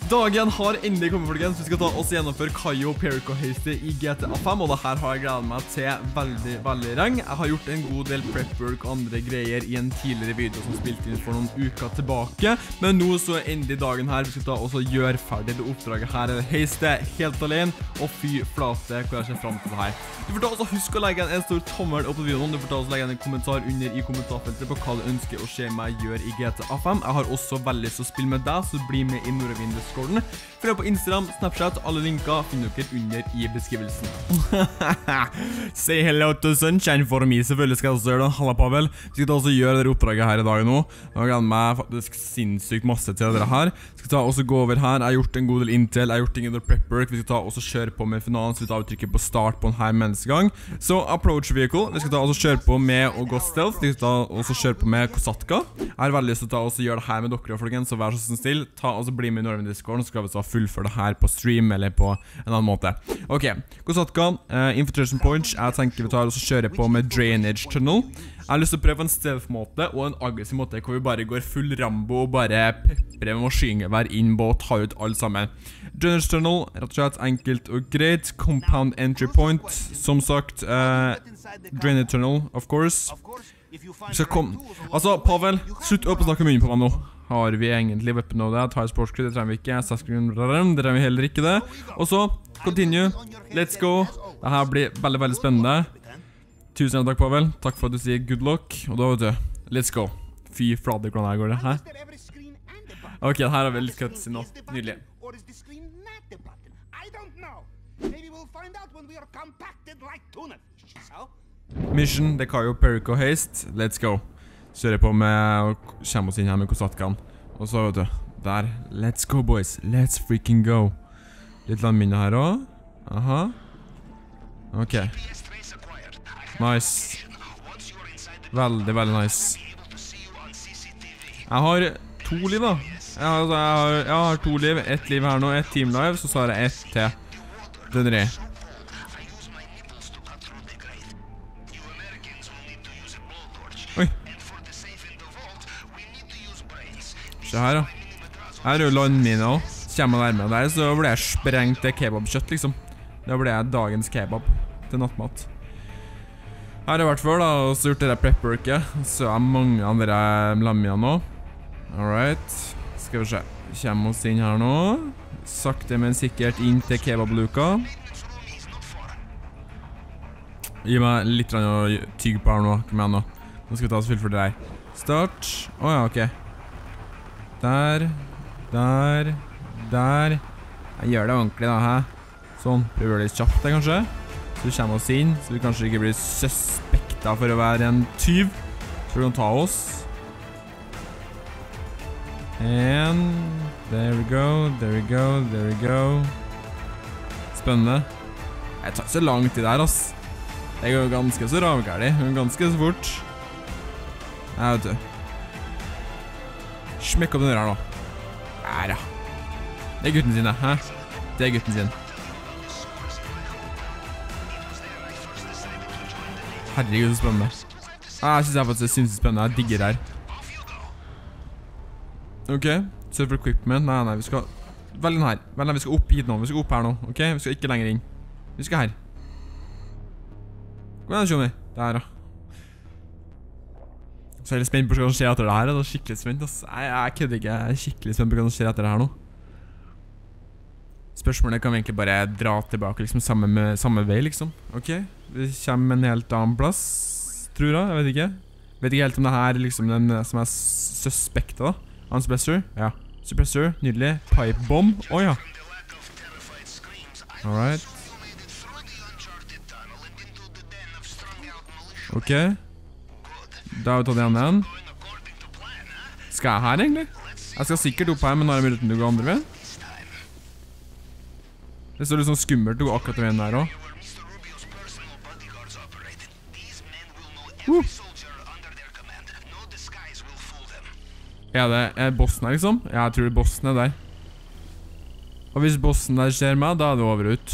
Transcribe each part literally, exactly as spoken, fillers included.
Dagen har endelig kommet, folkens. Vi skal ta oss gjennomføre Cayo Perico Heist i G T A fem, og det her har jeg gledet meg til veldig, veldig lenge. Jeg har gjort en god del prep-work og andre greier i en tidligere video som spilte inn for noen uker tilbake, men nå så er endelig dagen her. Vi skal ta oss og gjøre ferdig det oppdraget her. Heistet helt alene, og fy flate hvor jeg ser frem til det her. Du får ta oss og huske å legge en stor tommel opp på videoen. Du får ta oss og legge en kommentar under i kommentarfeltet på hva du ønsker å se meg gjøre i G T A fem. Jeg har også veldig lyst til å spille med deg, så bli med i Nordavind Discord. Følg på Instagram, Snapchat, alle linker finner dere under i beskrivelsen. Say hello to sunshine for me, selvfølgelig skal jeg også gjøre det. Halla Pavel, vi skal ta også gjøre det oppdraget her i dag nå. Jeg gleder meg faktisk sinnssykt masse til dere her. Vi skal ta også gå over her, jeg har gjort en god del intel, jeg har gjort ting under prep-work. Vi skal ta også kjøre på med finalen, så vi tar trykker på start på denne menneskegang. Så approach vehicle, vi skal ta også kjøre på med å gå stealth, vi skal ta også kjøre på med Kosatka. Jeg har veldig lyst til å ta også gjøre det her med dere, folkens, så vær så snill, ta også bli med i Nordavind Discord. Nå skal vi så fullføre det her på stream eller på en annen måte. Ok, Kosatka, uh, infiltration points. Jeg tenker vi tar og kjører på med drainage tunnel. Jeg har lyst til å prøve en stealth-måte og en aggressiv måte hvor vi bare går full Rambo og bare pepper med maskingevær inn på og tar ut alle sammen. Drainage tunnel, rett og slett enkelt og greit. Compound entry point, som sagt, uh, drainage tunnel, of course. Vi skal komme. Altså, Pavel, slutt opp å snakke mye på meg nå. Har vi egentlig weapon of det? Tire sports crew, det trenger vi ikke. Saskren, det trenger vi heller ikke det. Og så, continue. Let's go. Dette blir veldig, veldig spennende. Tusen takk, Pavel. Takk for at du sier good luck. Og da vet du, let's go. Fy flade, hvordan her går det, hæ? Ok, her har vi litt cutscene nå. Nydelig. Mission, det er Cayo Perico Heist. Let's go. Kjører på med og kommer oss inn her med Kosatkan. Og så vet du, der. Let's go, boys. Let's freaking go. Litt landminne her også. Aha. Ok. Nice. Veldig, veldig nice. Jeg har to liv da. Jeg har, jeg har, jeg har to liv. Ett liv her nå, ett team live. Så så har jeg ett til. Den er. Oi. Se her da. Her er jo landmine også. Kommer jeg nærmere der, så blir jeg sprengt til kebabkjøtt liksom. Da blir jeg dagens kebab til nattmat. Her har jeg vært før da, og så gjort det der prep-worket. Så er mange andre landmine nå. Alright. Skal vi se. Kommer oss inn her nå. Sakte, men sikkert inn til kebabluka. Gi meg litt å tygge på her nå. Kom igjen nå. Nå skal vi ta oss full for det der. Start. Åja, ok. Der, der, der. Jeg gjør det ordentlig da, hæ? Sånn, prøver det litt kjapt det kanskje. Så vi kommer oss inn, så vi kanskje ikke blir suspekta for å være en tyv. Så vi kan ta oss. And, there we go, there we go, there we go. Spennende. Jeg tar så lang tid der, ass. Det går ganske så ravgærlig, ganske så fort. Jeg vet du. Smekk opp den døra nå. Der, ja. Det er gutten sin, hæ? Det er gutten sin. Herregud, så spennende. Ah, jeg synes jeg faktisk synes det er spennende. Jeg digger her. Ok, server equipment. Nei, nei, vi skal... Velg den her. Velg den, vi skal opp hit nå. Vi skal opp her nå, ok? Vi skal ikke lenger inn. Vi skal her. Kom igjen, Johnny. Der, ja. Så jeg er litt spent på hva som skjer etter det her. Jeg er skikkelig spent, ass. Jeg, jeg kødder ikke. Jeg er skikkelig spent på hva som skjer etter det her nå. Spørsmålet kan vi egentlig bare dra tilbake liksom samme, med, samme vei, liksom. Ok, vi kommer en helt annen plass, tror jeg. Jeg vet ikke. Jeg vet ikke helt om det her liksom den som er suspektet da. Unsuppressor, ja. Suppressor, nydelig. Pipe bomb, åja. Alright. Ok. Da har vi tatt igjen den. Skal jeg her egentlig? Jeg skal sikkert opp her, men nå er det muligheten til å gå andre veien. Det står litt sånn skummelt å gå akkurat veien der også. Uh. Er det er bossen her liksom? Ja, jeg tror bossen er der. Og hvis bossen der ser meg, da er det over ut.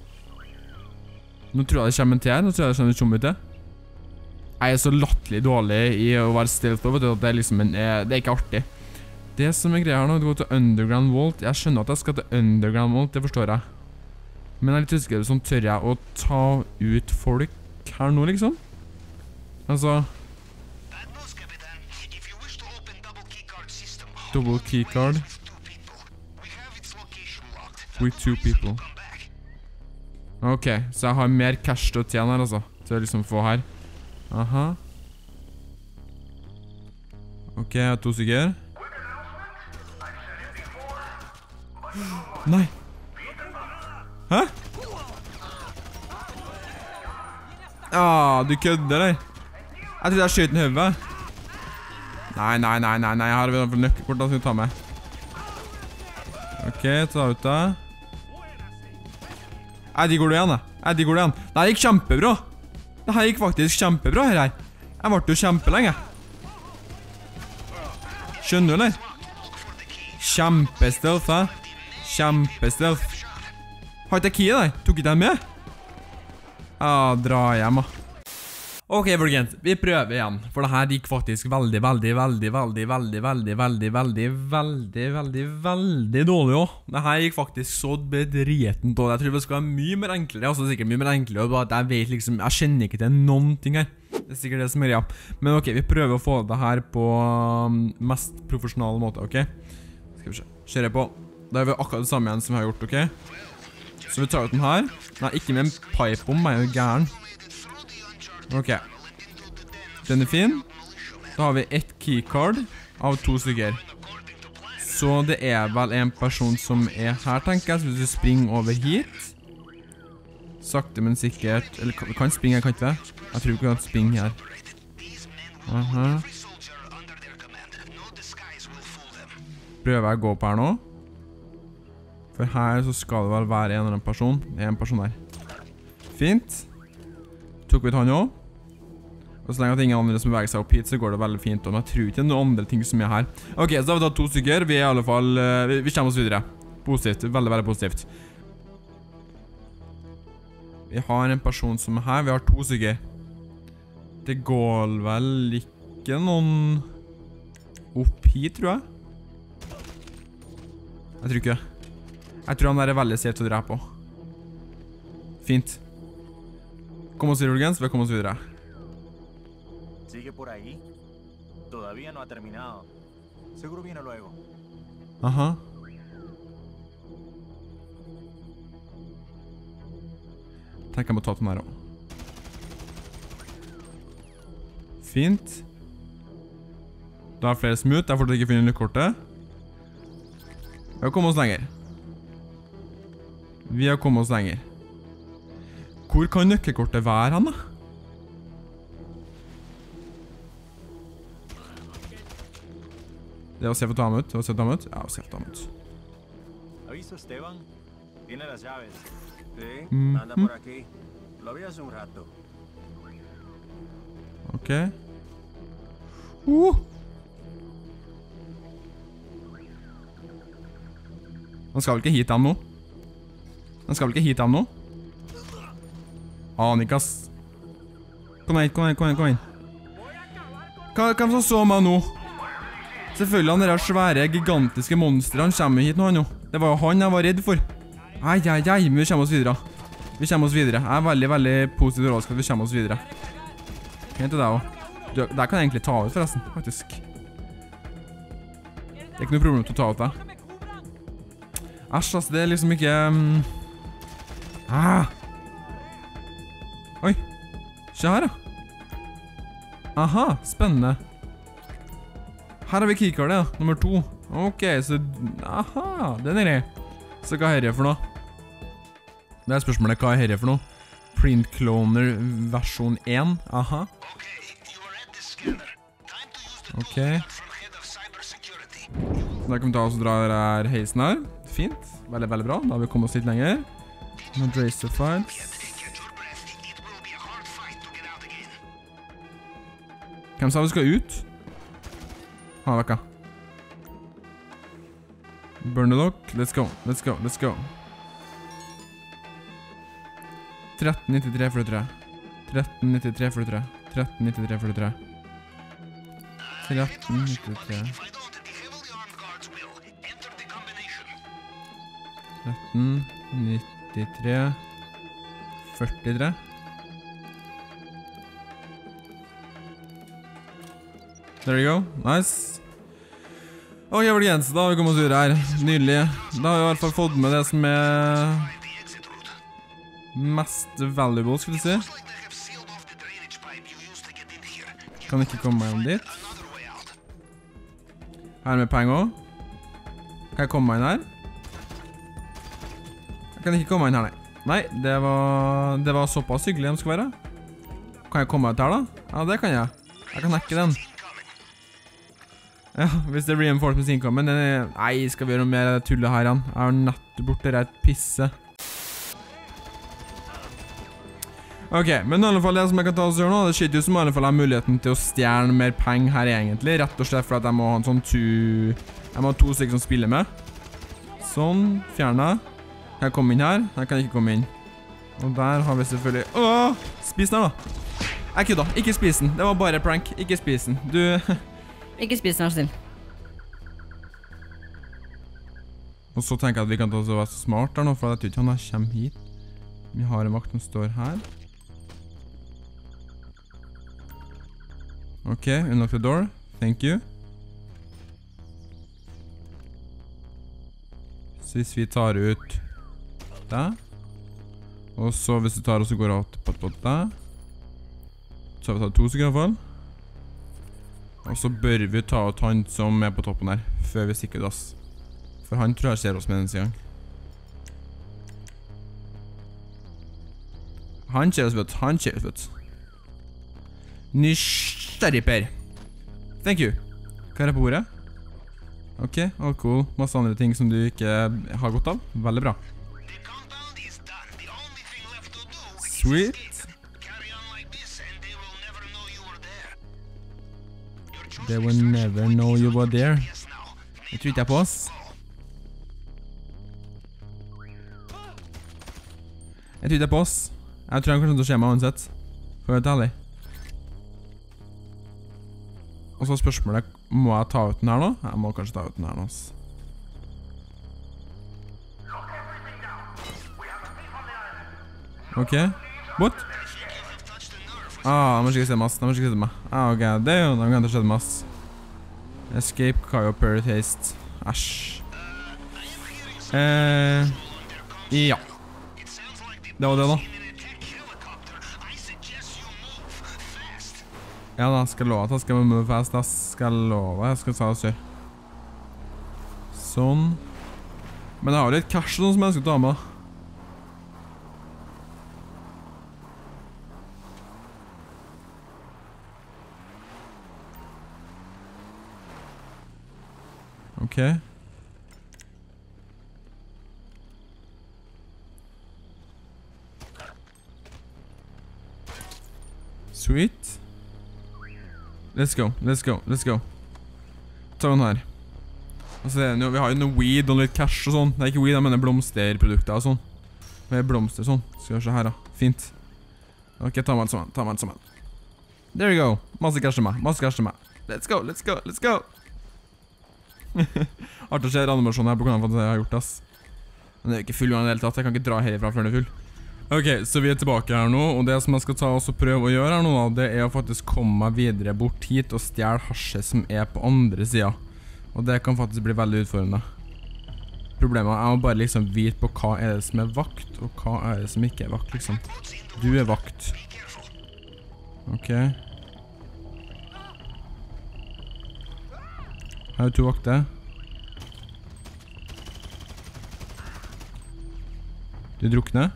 Nå tror jeg det kommer en til her. Nå tror jeg det kommer en zombie til. Jeg er så latterlig dårlig i å være stealth, vet du, at det er liksom en, det er ikke artig. Det som er greia her nå, det går til Underground Vault. Jeg skjønner at jeg skal til Underground Vault, det forstår jeg. Men jeg er litt usikker, sånn tør jeg å ta ut folk her nå, liksom? Altså... Double keycard. With two people. Ok, så jeg har mer cash til å tjene her, altså. Til å liksom få her. Aha. Ok, jeg har to stykker. Nei. Hæ? Ah, du kødder, eller? Jeg trodde jeg skjøt den i høvet. Nei, nei, nei, nei, nei, her har vi noen nøkkelkort da, som vi tar med. Ok, ta ut da. Eddie, går du igjen da? Eddie, går du igjen? Det her gikk kjempebra. Det her gikk faktisk kjempebra her her. Jeg ble jo kjempelenge. Skjønner du, eller? Kjempestealth, hæ? Kjempestealth. Har ikke jeg key der? Tok ikke den med? Ah, dra hjem da. Ok, folkens, vi prøver igjen, for det her gikk faktisk veldig, veldig, veldig, veldig, veldig, veldig, veldig, veldig, veldig, veldig, veldig dårlig også. Det her gikk faktisk så bedreten dårlig. Jeg tror det skal være mye mer enklere, også sikkert mye mer enklere, bare at jeg vet liksom, jeg kjenner ikke til noen ting her. Det er sikkert det som er, ja. Men ok, vi prøver å få det her på mest profesjonale måte, ok? Skal vi se, kjører på. Da gjør vi akkurat det samme igjen som vi har gjort, ok? Så vi tar ut den her. Nei, ikke med en pipe-bomb, jeg er jo gæren. Ok, den er fin. Da har vi ett keycard av to stykker. Så det er vel en person som er her, tenker jeg. Så hvis du springer over hit sakte, men sikkert. Eller vi kan springe her, kan ikke det? Jeg tror ikke vi kan springe her. Aha. Prøver jeg å gå på her nå. For her så skal det vel være en eller annen person. Det er en person her. Fint. Tok vi ut han også. Og så lenge at ingen andre som beveger seg opp hit, så går det veldig fint. Og jeg tror ikke det er noen andre ting som er her. Ok, så da har vi tatt to stykker. Vi er i alle fall... Vi, vi kommer oss videre. Positivt. Veldig, veldig positivt. Vi har en person som er her. Vi har to stykker. Det går vel ikke noen opp hit, tror jeg. Jeg tror ikke det. Jeg tror han der er veldig safe til å drepe på. Fint. Kom oss videre, Jørgens. Vi kommer oss videre. Sigue por ahí. Todavía no ha terminado. Seguro viene luego. Aha. Tenker jeg må ta den her også. Fint. Da er flere smooth. Jeg får fortsatt ikke finne nøkkelkortet. Vi har kommet oss lenger. Vi har kommet oss lenger. Hvor kan nøkkelkortet være han da? Det var safe å ta ham ut. Det var safe å ta ham ut. Ja, det var safe å ta ham ut. Aviso Esteban. Tiene las llaves. Sí, Mm-hmm. anda por aquí. Lo vi hace un rato. Ok. Uh! Han skal vel ikke hit ham nå? Han skal vel ikke hit ham nå? Anikas. Kom inn, kom inn, kom inn, kom inn. Hva, hvem som så meg nå? Selvfølgelig han der svære, gigantiske monster, han kommer hit nå han jo. Det var jo han jeg var redd for. Ai, ai, ai, men vi kommer oss videre. Vi kommer oss videre. Jeg er veldig, veldig positiv og rådsk at vi kommer oss videre. Helt til deg også. Der kan jeg egentlig ta ut forresten, faktisk. Det er ikke noe problem til å ta ut det. Æsj, altså, det er liksom ikke... Um... Ah! Oi, se her da. Aha, spennende. Her har vi keycardet, ja. Nummer to. Ok, så... Aha, den er grei. Så hva er dette for noe? Det er spørsmålet, hva er dette for noe? Print Cloner versjon én. Aha. Ok. Da kan vi ta oss og dra her heisen her. Fint. Veldig, veldig bra. Da har vi kommet oss litt lenger. Madracer files. Hvem sa vi skal ut? Ha, vekka. Burn the lock. Let's go, let's go, let's go. tretten nittitre førtitre. tretten nittitre førtitre. tretten nittitre førtitre. tretten nittitre. tretten, nittitre, førtitre. There you go. Nice. Ok, folkens, da har vi kommet oss ut her. Nydelig. Da har vi i hvert fall fått med det som er mest valuable, skulle jeg si. Kan ikke komme meg inn dit. Her med penger. Kan jeg komme meg inn her? Jeg kan ikke komme meg inn her, nei. Nei, det var, det var såpass hyggelig de skal være. Kan jeg komme meg ut her da? Ja, det kan jeg. Jeg kan hacke den. Ja, hvis det er reinforcements income, men nei, skal vi gjøre noe mer tullet her igjen? Jeg har nettopp borte rett pisse. Ok, men i alle fall det som jeg kan ta oss gjøre nå, det skyter jo som i alle fall har muligheten til å stjerne mer penger her egentlig, rett og slett for at jeg må ha en sånn tu... Jeg må ha to stykker som spiller med. Sånn, fjerne. Kan jeg komme inn her? Jeg kan ikke komme inn. Og der har vi selvfølgelig... Åh! Spis den her da! Jeg kødda, ikke spis den. Det var bare prank, ikke spis den. Du... Ikke spis den, snill. Og så tenker jeg at vi kan ta oss og være så smart der nå, for jeg tror ikke han her kommer hit. Vi har en vakt som står her. Ok, unlock the door. Thank you. Så hvis vi tar ut det, og så hvis du tar og så går av på, på det, så har vi tatt to stykker i hvert fall. Og så bør vi ta ut han som er på toppen her, før vi stikker oss. For han tror jeg ser oss med den siden. Han ser oss, vet du. Han ser oss, vet du. Nysgjerrig, Per. Thank you. Hva er det på bordet? Ok, alkohol. Masse andre ting som du ikke har godt av. Veldig bra. Sweet. They will never know you were there. Jeg tror ikke jeg på oss. Jeg tror ikke jeg på oss. Jeg tror han kanskje til å skje meg uansett. For å være ærlig. Og så spørsmålet, må jeg ta ut den her nå? Jeg må kanskje ta ut den her nå. Ok. What? Ah, de har ikke sett mass. De har ikke sett meg. Ah, ok. Det er jo, de kan ikke sett mass. Escape, Kaio, Parrot, Haste. Æsj. Eh... Ja. Det var det da. Ja da, skal jeg love at jeg skal move fast, da. Skal jeg love, jeg skal ta det sør. Sånn. Men jeg har litt cash og sånn som jeg skal ta med. Ok. Sweet. Let's go, let's go, let's go. Ta den her. Altså, vi har jo noe weed og litt cash og sånn. Det er ikke weed, jeg mener blomsterprodukter og sånn. Det er blomster sånn. Skal vi se her da. Fint. Ok, ta meg sammen, ta meg sammen. There we go. Masse cash til meg, masse cash til meg. Let's go, let's go, let's go. Artig å se animasjonen her på hvordan jeg har gjort, ass. Men det er jo ikke full i det hele tatt. Jeg kan ikke dra herifra før den er full. Ok, så vi er tilbake her nå, og det som jeg skal ta og prøve å gjøre her nå, det er å faktisk komme meg videre bort hit og stjele hasjet som er på andre siden. Og det kan faktisk bli veldig utfordrende. Problemet er å bare liksom vite på hva er det som er vakt, og hva er det som ikke er vakt, liksom. Du er vakt. Ok. Her er to vakter. Du drukner.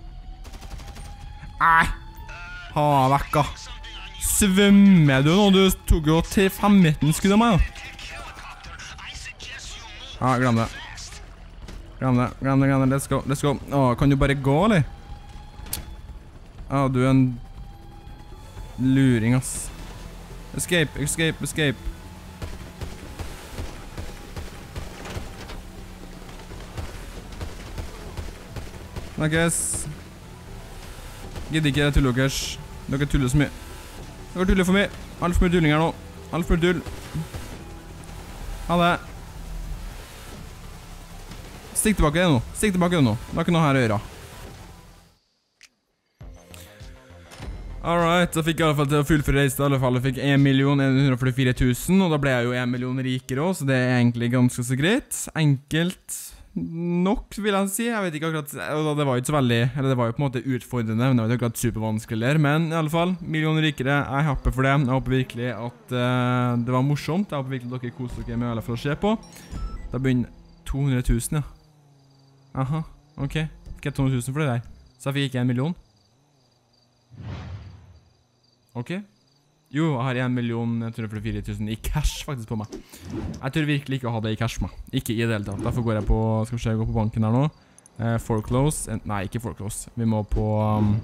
Æh! Ha vekka. Svømmer du nå? Du tok jo til femmetten skudd av meg, da. Ja, glem det. Glem det, glem det, glem det. Let's go, let's go. Åh, kan du bare gå, eller? Ja, du er en luring, ass. Escape, escape, escape. Snakkes. Gidder ikke det tuller dere. Dere tuller så mye. Dere tuller for mye. Alt for mye tulling her nå. Alt for mye tull. Ha det. stikk tilbake det nå. Stikk tilbake det nå. Det har ikke noe her å gjøre. Alright, så fikk jeg i alle fall til å fullføre reise. I alle fall jeg fikk en million ett hundre førtifire tusen, og da ble jeg jo en million rikere også, så det er egentlig ganske så greit. Enkelt nok, vil jeg si. Jeg vet ikke akkurat, det var jo ikke så veldig, eller det var jo på en måte utfordrende, men det var jo akkurat supervanskelig der. Men i alle fall, million rikere, jeg håper for det. Jeg håper virkelig at uh, det var morsomt. Jeg håper virkelig at dere koser dere med i alle fall å se på. Da begynner to hundre tusen, ja. Aha, ok. Fikk jeg to hundre tusen for det der. Så jeg fikk ikke en million. Ok. Jo, jeg har en million ett hundre førtifire tusen i cash faktisk på meg. Jeg tror virkelig ikke å ha det i cash med. Ikke i det hele tatt. Derfor går jeg på, skal vi se, jeg går på banken her nå. Uh, foreclose. Nei, ikke foreclose. Vi må på... Um,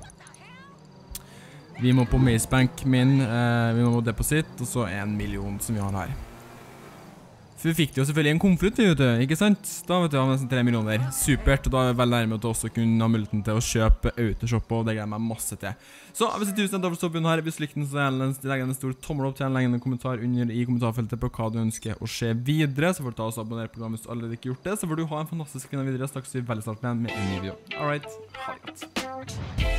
vi må på Maze Bank min. Uh, vi må på deposit. Og så en million som vi har her. For vi fikk det jo selvfølgelig en konflikt, vet du, ikke sant? Da vet du, jeg har nesten tre millioner. Supert, og da er jeg veldig nærmere til også kunne ha muligheten til å kjøpe autoshop, og det gleder jeg meg masse til. Så hvis du tusen takk for stoppen her, hvis du likte den, så legger jeg en stor tommel opp til en legg en kommentar under i kommentarfeltet på hva du ønsker å se videre. Så får du ta oss og abonnere på programmet hvis du allerede ikke gjort det, så får du ha en fantastisk kvinne videre. Så snakkes vi veldig snart med en ny video. Alright, ha det godt.